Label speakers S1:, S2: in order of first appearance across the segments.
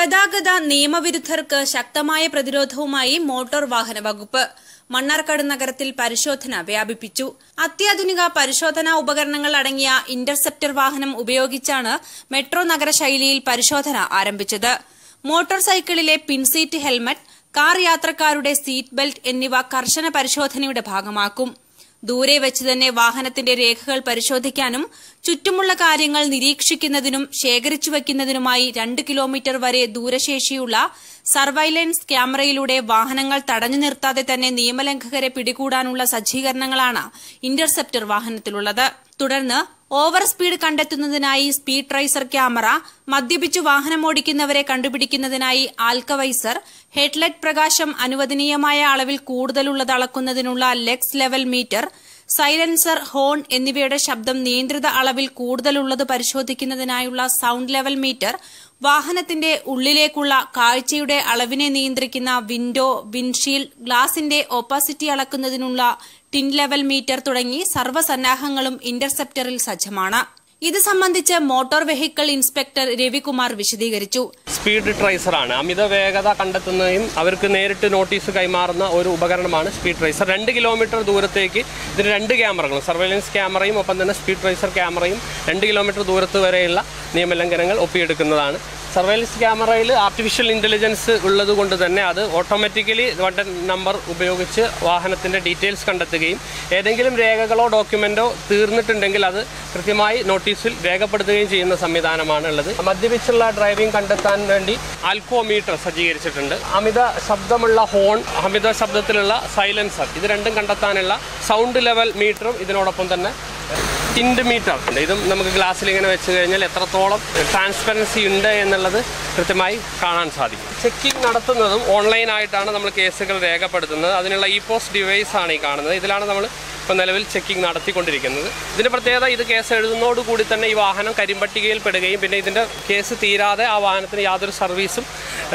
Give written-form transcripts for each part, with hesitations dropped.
S1: ഗതാഗത നിയമവിരുദ്ധർക്ക് ശക്തമായ പ്രതിരോധവുമായി മോട്ടോർ വാഹന വകുപ്പ്. മണ്ണാർക്കാട് നഗരത്തിൽ പരിശോധന വ്യാപിപ്പിച്ചു. അത്യാധുനിക പരിശോധനാ ഉപകരണങ്ങൾ അടങ്ങിയ ഇന്റർസെപ്റ്റർ വാഹനം ഉപയോഗിച്ചാണ് മെട്രോ നഗര ശൈലിയിൽ പരിശോധന ആരംഭിച്ചത്. മോട്ടോർ സൈക്കിളിലെ പിൻസീറ്റ് ഹെൽമറ്റ്, കാർ യാത്രക്കാരുടെ സീറ്റ് ബെൽറ്റ് എന്നിവ കർശന പരിശോധനയുടെ ഭാഗമാക്കും. ദൂരെ വെച്ച് തന്നെ വാഹനത്തിന്റെ രേഖകൾ പരിശോധിക്കാനും ചുറ്റുമുള്ള കാര്യങ്ങൾ നിരീക്ഷിക്കുന്നതിനും ശേഖരിച്ചു വയ്ക്കുന്നതിനുമായി 2 കിലോമീറ്റർ വരെ ദൂരശേഷിയുള്ള സർവൈലൻസ് ക്യാമറയിലൂടെ വാഹനങ്ങൾ തടഞ്ഞു നിർത്താതെ തന്നെ നിയമലംഘകരെ പിടികൂടാനുള്ള സജ്ജീകരണങ്ങളാണ് ഇന്റർസെപ്റ്റർ വാഹനത്തിലുള്ളത്. തുടർന്ന് ഓവർ സ്പീഡ് കണ്ടെത്തുന്നതിനായി സ്പീഡ് ട്രേസർ ക്യാമറ, മദ്യപിച്ചു വാഹനമോടിക്കുന്നവരെ കണ്ടുപിടിക്കുന്നതിനായി ആൽക്കവൈസർ, ഹെഡ്ലൈറ്റ് പ്രകാശം അനുവദനീയമായ അളവിൽ കൂടുതലുള്ളത് അളക്കുന്നതിനുള്ള lux level meter, silencer, horn എന്നിവയുടെ ശബ്ദം നിയന്ത്രിത അളവിൽ കൂടുതലുള്ളത് പരിശോധിക്കുന്നതിനായുള്ള സൌണ്ട് ലെവൽ മീറ്റർ, വാഹനത്തിന്റെ ഉള്ളിലേക്കുള്ള കാഴ്ചയുടെ അളവിനെ നിയന്ത്രിക്കുന്ന വിൻഡോ, വിൻഡ്ഷീൽഡ് ഗ്ലാസിന്റെ ഓപ്പാസിറ്റി അളക്കുന്നതിനുള്ള ടിൻ ലെവൽ മീറ്റർ തുടങ്ങി സർവ്വസന്നാഹങ്ങളും ഇന്റർസെപ്റ്ററിൽ സജ്ജമാണ്. ഇത് സംബന്ധിച്ച് മോട്ടോർ വെഹിക്കിൾ ഇൻസ്പെക്ടർ രവികുമാർ വിശദീകരിച്ചു.
S2: സ്പീഡ് ട്രേസറാണ്. അമിത വേഗത കണ്ടെത്തുന്നതും അവർക്ക് നേരിട്ട് നോട്ടീസ് കൈമാറുന്ന ഒരു ഉപകരണമാണ് സ്പീഡ് ട്രേസർ. 2 കിലോമീറ്റർ ദൂരത്തേക്ക് ഇതിന് 2 ക്യാമറകളും, സർവൈലൻസ് ക്യാമറയും ഒപ്പം തന്നെ സ്പീഡ് ട്രേസർ ക്യാമറയും 2 കിലോമീറ്റർ ദൂരത്ത് വരെയുള്ള നിയമലംഘനങ്ങൾ ഒപ്പിയെടുക്കുന്നതാണ്. സർവൈലൻസ് ക്യാമറയിൽ ആർട്ടിഫിഷ്യൽ ഇന്റലിജൻസ് ഉള്ളതുകൊണ്ട് തന്നെ അത് ഓട്ടോമാറ്റിക്കലി നമ്പർ ഉപയോഗിച്ച് വാഹനത്തിന്റെ ഡീറ്റെയിൽസ് കണ്ടെത്തുകയും ഏതെങ്കിലും രേഖകളോ ഡോക്യുമെന്റോ തീർന്നിട്ടുണ്ടെങ്കിൽ അത് കൃത്യമായി നോട്ടീസിൽ രേഖപ്പെടുത്തുകയും ചെയ്യുന്ന സംവിധാനമാണ് ഉള്ളത്. മദ്യപിച്ചുള്ള ഡ്രൈവിംഗ് കണ്ടെത്താൻ വേണ്ടി ആൽക്കോമീറ്റർ സജ്ജീകരിച്ചിട്ടുണ്ട്. അമിത ശബ്ദമുള്ള ഹോൺ, അമിത ശബ്ദത്തിലുള്ള സൈലൻസർ, ഇത് രണ്ടും കണ്ടെത്താനുള്ള സൗണ്ട് ലെവൽ മീറ്ററും ഇതിനോടൊപ്പം തന്നെ ടിൻഡ് മീറ്റർ ഉണ്ട്. ഇതും നമുക്ക് ഗ്ലാസ്സിൽ ഇങ്ങനെ വെച്ച് കഴിഞ്ഞാൽ എത്രത്തോളം ട്രാൻസ്പെറൻസി ഉണ്ട് എന്നുള്ളത് കൃത്യമായി കാണാൻ സാധിക്കും. ചെക്കിംഗ് നടത്തുന്നതും ഓൺലൈനായിട്ടാണ് നമ്മൾ കേസുകൾ രേഖപ്പെടുത്തുന്നത്. അതിനുള്ള ഇ-പോസ്റ്റ് ഡിവൈസ് ആണ് ഈ കാണുന്നത്. ഇതിലാണ് നമ്മൾ ഇപ്പോൾ നിലവിൽ ചെക്കിംഗ് നടത്തിക്കൊണ്ടിരിക്കുന്നത്. ഇതിൻ്റെ പ്രത്യേകത, ഇത് കേസ് എഴുതുന്നതോടുകൂടി തന്നെ ഈ വാഹനം കരിമ്പട്ടികയിൽ പെടുകയും പിന്നെ ഇതിൻ്റെ കേസ് തീരാതെ ആ വാഹനത്തിന് യാതൊരു സർവീസും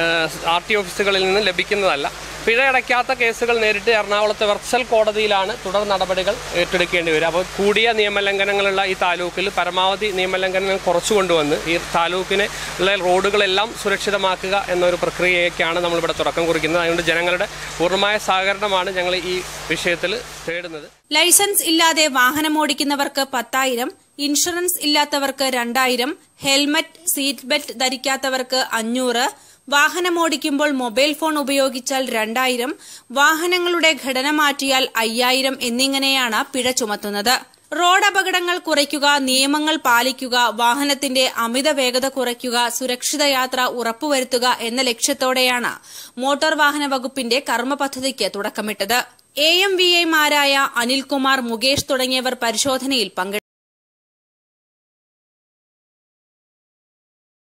S2: RT ഓഫീസുകളിൽ നിന്ന് ലഭിക്കുന്നതല്ല. പിഴ അടയ്ക്കാത്ത കേസുകൾ നേരിട്ട് എറണാകുളത്തെ വെർച്വൽ കോടതിയിലാണ് തുടർ നടപടികൾ ഏറ്റെടുക്കേണ്ടി വരിക. അപ്പോൾ കൂടിയ നിയമലംഘനങ്ങളുള്ള ഈ താലൂക്കിൽ പരമാവധി നിയമലംഘനങ്ങൾ കുറച്ചു കൊണ്ടുവന്ന് ഈ താലൂക്കിനെ ഉള്ള റോഡുകളെല്ലാം സുരക്ഷിതമാക്കുക എന്നൊരു പ്രക്രിയയ്ക്കാണ് നമ്മളിവിടെ തുടക്കം കുറിക്കുന്നത്. അതുകൊണ്ട് ജനങ്ങളുടെ പൂർണ്ണമായ സഹകരണമാണ് ഞങ്ങൾ ഈ വിഷയത്തിൽ തേടുന്നത്.
S1: ലൈസൻസ് ഇല്ലാതെ വാഹനമോടിക്കുന്നവർക്ക് 10,000, ഇൻഷുറൻസ് ഇല്ലാത്തവർക്ക് 2,000, ഹെൽമറ്റ്, സീറ്റ് ബെൽറ്റ് ധരിക്കാത്തവർക്ക് 500, വാഹനമോടിക്കുമ്പോൾ മൊബൈൽ ഫോൺ ഉപയോഗിച്ചാൽ 2,000, വാഹനങ്ങളുടെ ഘടന മാറ്റിയാൽ 5,000 എന്നിങ്ങനെയാണ് പിഴ ചുമത്തുന്നത്. റോഡ് അപകടങ്ങൾ കുറയ്ക്കുക, നിയമങ്ങൾ പാലിക്കുക, വാഹനത്തിന്റെ അമിത വേഗത കുറയ്ക്കുക, സുരക്ഷിത യാത്ര ഉറപ്പുവരുത്തുക എന്ന ലക്ഷ്യത്തോടെയാണ് മോട്ടോർ വാഹന വകുപ്പിന്റെ കർമ്മ പദ്ധതിക്ക് തുടക്കമിട്ടത്. AMVAമാരായ അനിൽകുമാർ, മുകേഷ് തുടങ്ങിയവർ പരിശോധനയിൽ പങ്കെടുത്തു.